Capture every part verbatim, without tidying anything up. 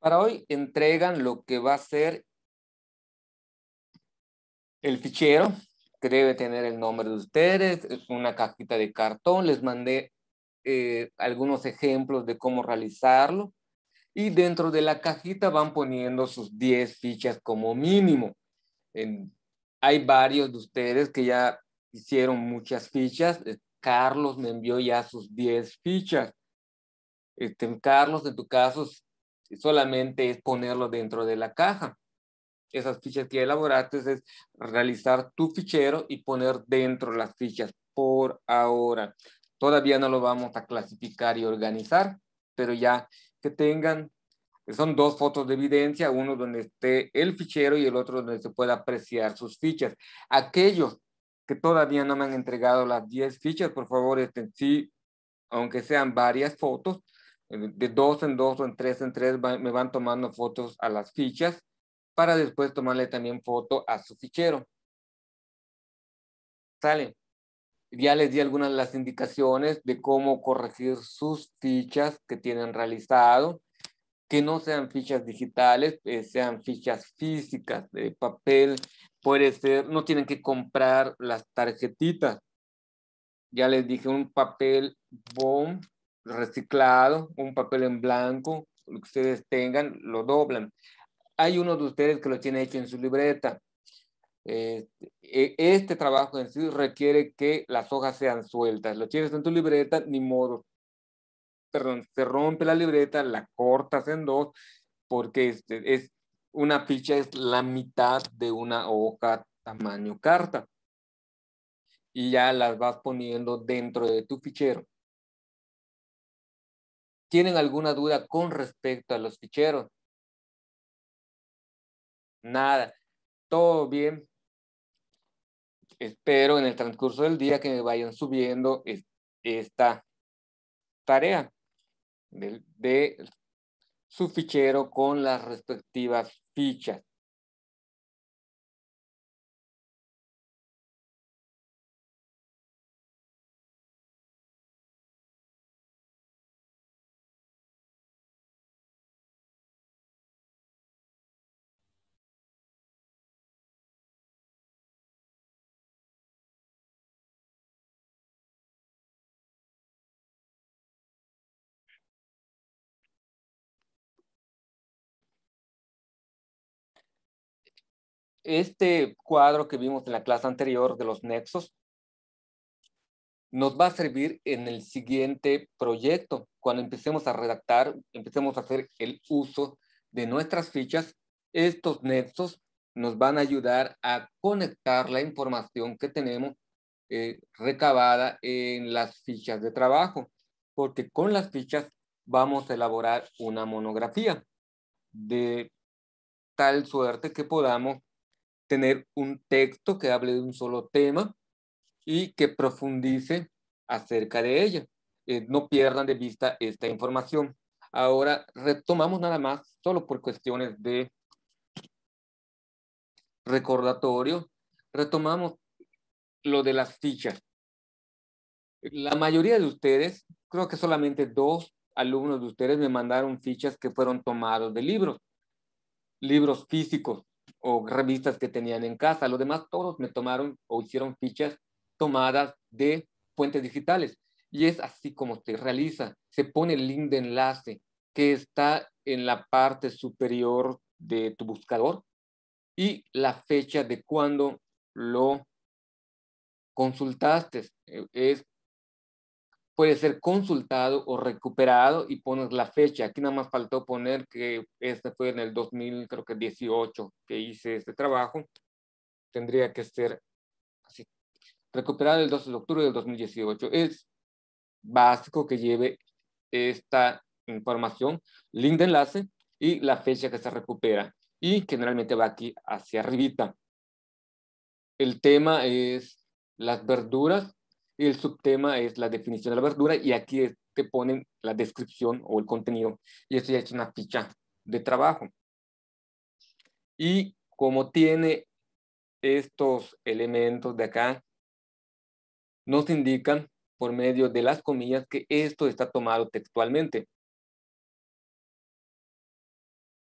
Para hoy entregan lo que va a ser el fichero, que debe tener el nombre de ustedes, es una cajita de cartón. Les mandé eh, algunos ejemplos de cómo realizarlo y dentro de la cajita van poniendo sus diez fichas como mínimo. En, hay varios de ustedes que ya hicieron muchas fichas. Eh, Carlos me envió ya sus diez fichas. Este, Carlos, en tu caso, solamente es ponerlo dentro de la caja. Esas fichas que elaboraste es realizar tu fichero y poner dentro las fichas por ahora. Todavía no lo vamos a clasificar y organizar, pero ya que tengan, son dos fotos de evidencia, uno donde esté el fichero y el otro donde se pueda apreciar sus fichas. Aquellos que todavía no me han entregado las diez fichas, por favor, este, sí, aunque sean varias fotos, de dos en dos o en tres en tres, me van tomando fotos a las fichas para después tomarle también foto a su fichero. ¿Sale? Ya les di algunas de las indicaciones de cómo corregir sus fichas que tienen realizado, que no sean fichas digitales, eh, sean fichas físicas de papel. Puede ser, no tienen que comprar las tarjetitas. Ya les dije, un papel bond reciclado, un papel en blanco, lo que ustedes tengan, lo doblan. Hay uno de ustedes que lo tiene hecho en su libreta. Eh, este trabajo en sí requiere que las hojas sean sueltas. Lo tienes en tu libreta, ni modo. Perdón, se rompe la libreta, la cortas en dos, porque este, es, una ficha es la mitad de una hoja tamaño carta. Y ya las vas poniendo dentro de tu fichero. ¿Tienen alguna duda con respecto a los ficheros? Nada. Todo bien. Espero en el transcurso del día que me vayan subiendo esta tarea de, de su fichero con las respectivas fichas. Este cuadro que vimos en la clase anterior de los nexos nos va a servir en el siguiente proyecto. Cuando empecemos a redactar, empecemos a hacer el uso de nuestras fichas, estos nexos nos van a ayudar a conectar la información que tenemos eh, recabada en las fichas de trabajo, porque con las fichas vamos a elaborar una monografía de tal suerte que podamos tener un texto que hable de un solo tema y que profundice acerca de ella. Eh, no pierdan de vista esta información. Ahora retomamos nada más, solo por cuestiones de recordatorio, retomamos lo de las fichas. La mayoría de ustedes, creo que solamente dos alumnos de ustedes me mandaron fichas que fueron tomados de libros, libros físicos o revistas que tenían en casa. Los demás todos me tomaron o hicieron fichas tomadas de fuentes digitales. Y es así como se realiza. Se pone el link de enlace que está en la parte superior de tu buscador y la fecha de cuando lo consultaste. Es, puede ser consultado o recuperado y pones la fecha. Aquí nada más faltó poner que este fue en el dos mil, creo que dieciocho que hice este trabajo. Tendría que ser así. Recuperado el doce de octubre del dos mil dieciocho. Es básico que lleve esta información, link de enlace y la fecha que se recupera. Y generalmente va aquí hacia arribita. El tema es las verduras y el subtema es la definición de la verdura y aquí te ponen la descripción o el contenido y esto ya es una ficha de trabajo. Y como tiene estos elementos de acá, nos indican por medio de las comillas que esto está tomado textualmente.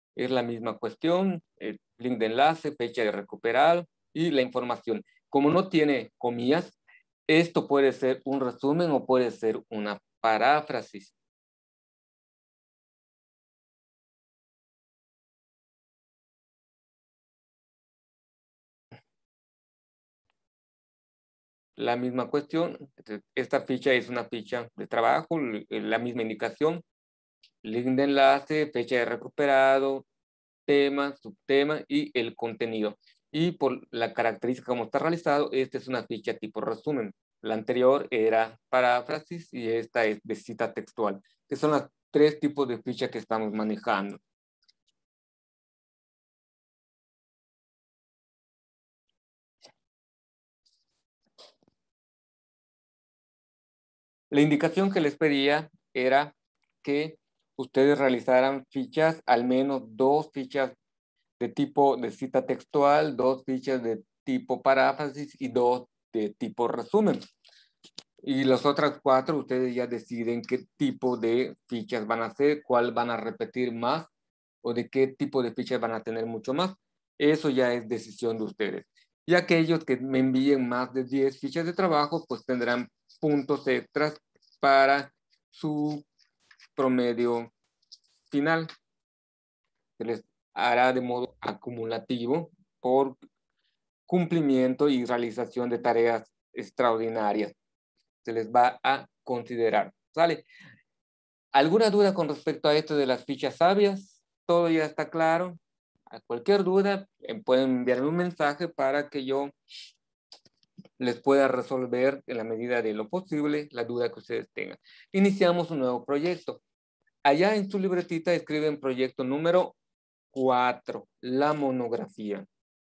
Es la misma cuestión, el link de enlace, fecha de recuperar y la información. Como no tiene comillas, esto puede ser un resumen o puede ser una paráfrasis. La misma cuestión, esta ficha es una ficha de trabajo, la misma indicación, link de enlace, fecha de recuperado, tema, subtema y el contenido. Y por la característica como está realizado, esta es una ficha tipo resumen. La anterior era paráfrasis y esta es de cita textual, que son los tres tipos de ficha que estamos manejando. La indicación que les pedía era que ustedes realizaran fichas, al menos dos fichas de tipo de cita textual, dos fichas de tipo paráfrasis y dos de tipo resumen. Y las otras cuatro, ustedes ya deciden qué tipo de fichas van a hacer, cuál van a repetir más o de qué tipo de fichas van a tener mucho más. Eso ya es decisión de ustedes. Y aquellos que me envíen más de diez fichas de trabajo, pues tendrán puntos extras para su promedio final. Se les hará de modo acumulativo por cumplimiento y realización de tareas extraordinarias. Se les va a considerar. ¿Sale? ¿Alguna duda con respecto a esto de las fichas sabias? ¿Todo ya está claro? A cualquier duda, pueden enviarme un mensaje para que yo les pueda resolver en la medida de lo posible la duda que ustedes tengan. Iniciamos un nuevo proyecto. Allá en su libretita escriben proyecto número cuatro, la monografía.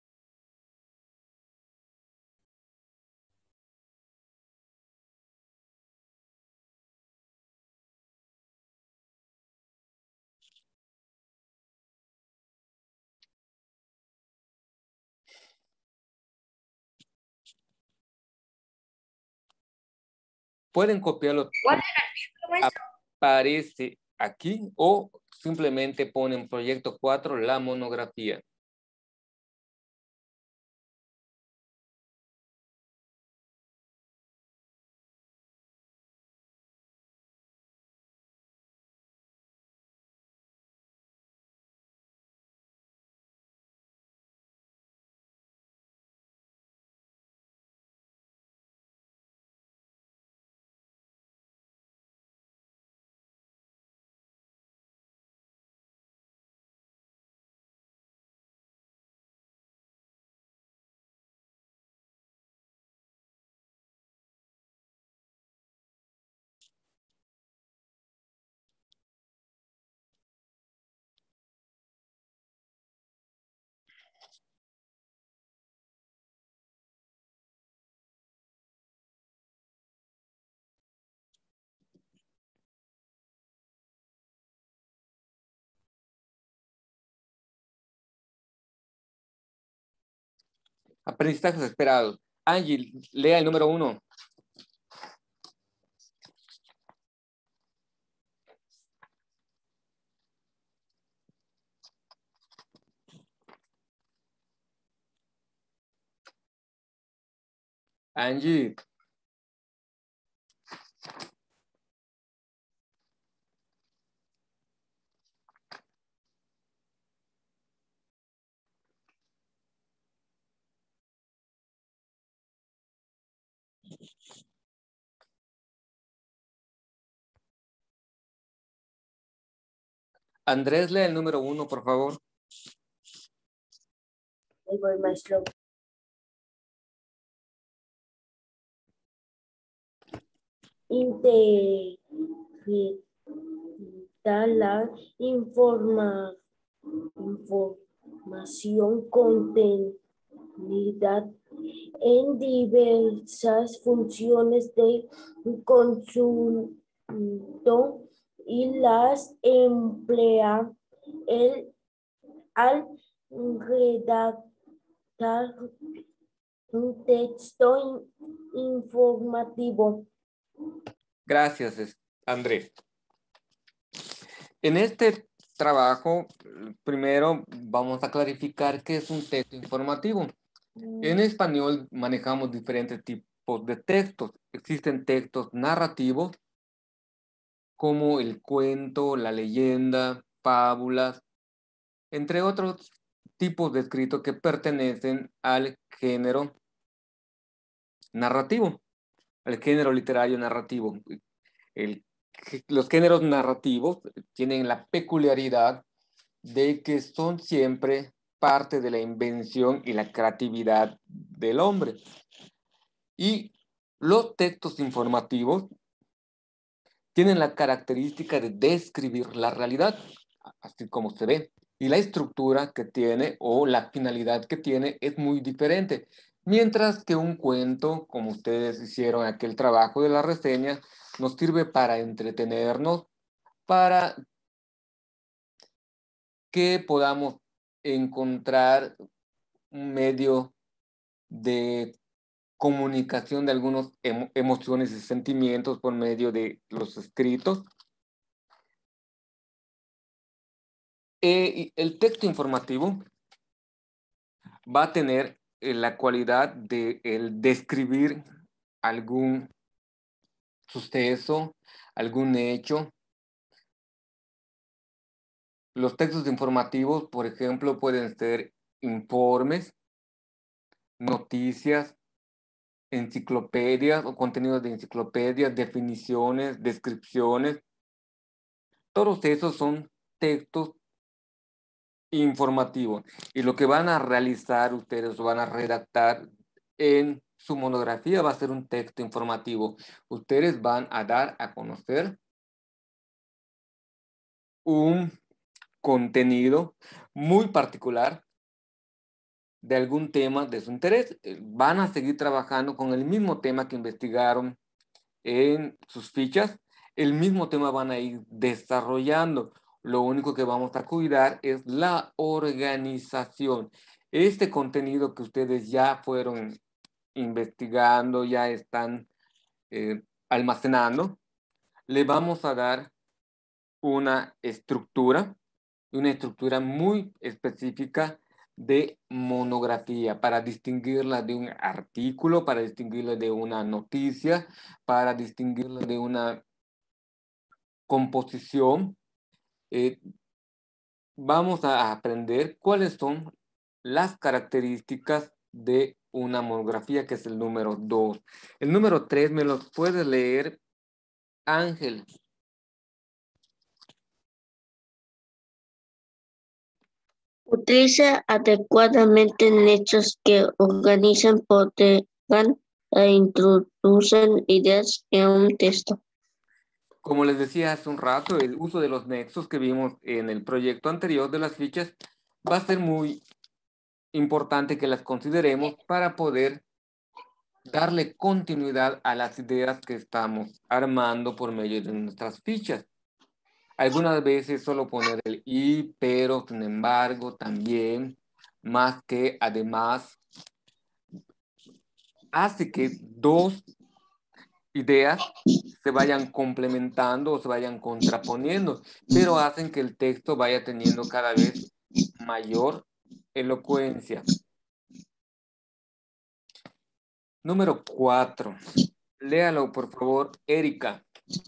Pueden copiarlo. ¿Cuál era el título, maestro? Aparece aquí o simplemente ponen proyecto cuatro, la monografía. Aprendizajes esperados. Angie, lea el número uno. Angie. Andrés, lea el número uno, por favor. Ahí voy, maestro. Integrar la informa, información contenida en diversas funciones de consulto y las emplea el, al redactar un texto informativo. Gracias, Andrés. En este trabajo, primero vamos a clarificar qué es un texto informativo. En español manejamos diferentes tipos de textos. Existen textos narrativos, como el cuento, la leyenda, fábulas, entre otros tipos de escritos que pertenecen al género narrativo, al género literario narrativo. El, los géneros narrativos tienen la peculiaridad de que son siempre parte de la invención y la creatividad del hombre. Y los textos informativos tienen la característica de describir la realidad, así como se ve. Y la estructura que tiene o la finalidad que tiene es muy diferente. Mientras que un cuento, como ustedes hicieron aquel trabajo de la reseña, nos sirve para entretenernos, para que podamos encontrar un medio de comunicación de algunas emo emociones y sentimientos por medio de los escritos. Eh, el texto informativo va a tener eh, la cualidad de el describir algún suceso, algún hecho. Los textos informativos, por ejemplo, pueden ser informes, noticias, enciclopedias o contenidos de enciclopedias, definiciones, descripciones. Todos esos son textos informativos. Y lo que van a realizar ustedes o van a redactar en su monografía va a ser un texto informativo. Ustedes van a dar a conocer un contenido muy particular de algún tema de su interés. Van a seguir trabajando con el mismo tema que investigaron en sus fichas. El mismo tema van a ir desarrollando. Lo único que vamos a cuidar es la organización. Este contenido que ustedes ya fueron investigando, ya están eh, almacenando, le vamos a dar una estructura, una estructura muy específica de monografía para distinguirla de un artículo, para distinguirla de una noticia, para distinguirla de una composición. Eh, vamos a aprender cuáles son las características de una monografía, que es el número dos. El número tres me los puede leer Ángel. Utiliza adecuadamente nexos que organizan, protejan e introducen ideas en un texto. Como les decía hace un rato, el uso de los nexos que vimos en el proyecto anterior de las fichas va a ser muy importante que las consideremos para poder darle continuidad a las ideas que estamos armando por medio de nuestras fichas. Algunas veces solo poner el y, pero, sin embargo, también, más que, además, hace que dos ideas se vayan complementando o se vayan contraponiendo, pero hacen que el texto vaya teniendo cada vez mayor elocuencia. Número cuatro. Léalo, por favor, Erika.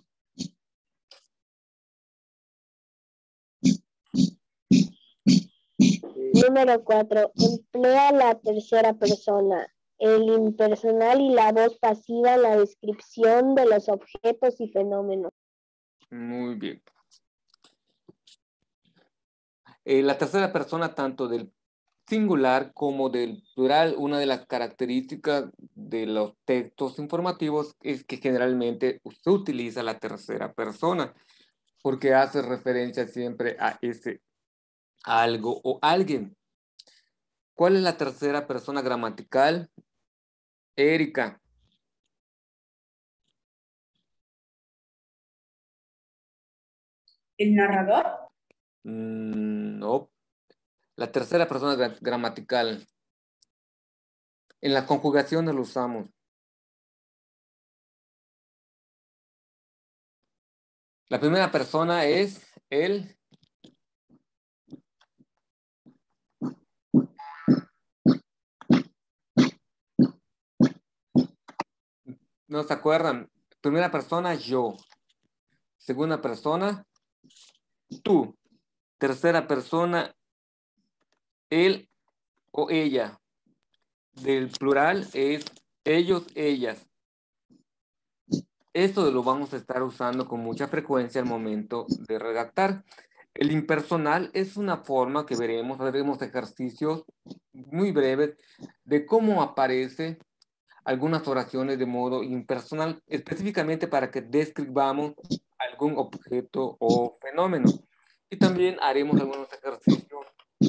Número cuatro. Emplea la tercera persona, el impersonal y la voz pasiva en la descripción de los objetos y fenómenos. Muy bien. Eh, la tercera persona, tanto del singular como del plural, una de las características de los textos informativos es que generalmente se utiliza la tercera persona, porque hace referencia siempre a ese algo o alguien. ¿Cuál es la tercera persona gramatical? Erika. ¿El narrador? Mm, no. La tercera persona gra gramatical. En las conjugaciones lo usamos. La primera persona es el ¿No se acuerdan? Primera persona, yo. Segunda persona, tú. Tercera persona, él o ella. Del plural es ellos, ellas. Esto lo vamos a estar usando con mucha frecuencia al momento de redactar. El impersonal es una forma que veremos, haremos ejercicios muy breves de cómo aparece algunas oraciones de modo impersonal, específicamente para que describamos algún objeto o fenómeno. Y también haremos algunos ejercicios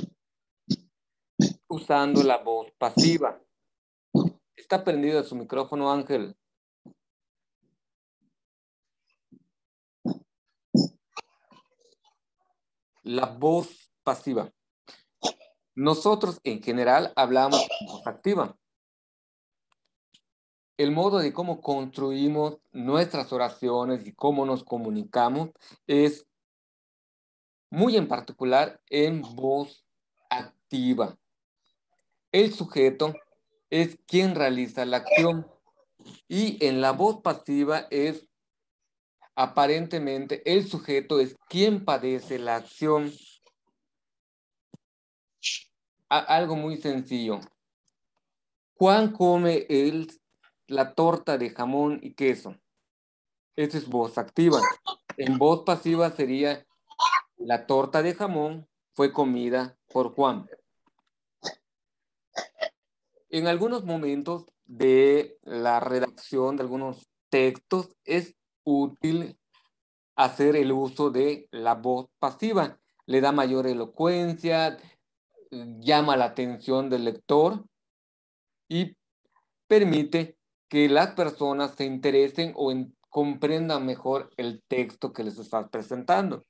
usando la voz pasiva. Está prendido su micrófono, Ángel. La voz pasiva. Nosotros en general hablamos con voz activa. El modo de cómo construimos nuestras oraciones y cómo nos comunicamos es muy en particular en voz activa. El sujeto es quien realiza la acción y en la voz pasiva es aparentemente el sujeto es quien padece la acción. A- algo muy sencillo. Juan come el, la torta de jamón y queso. Esa es voz activa. En voz pasiva sería la torta de jamón fue comida por Juan. En algunos momentos de la redacción de algunos textos es útil hacer el uso de la voz pasiva. Le da mayor elocuencia, llama la atención del lector y permite que las personas se interesen o en, comprendan mejor el texto que les estás presentando.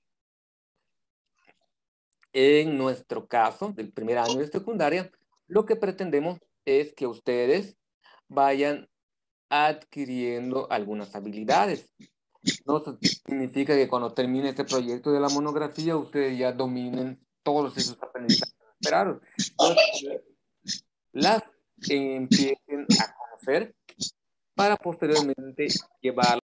En nuestro caso, del primer año de secundaria, lo que pretendemos es que ustedes vayan adquiriendo algunas habilidades. No significa que cuando termine este proyecto de la monografía, ustedes ya dominen todos esos aprendizajes esperados. Entonces, las empiecen a conocer para posteriormente llevar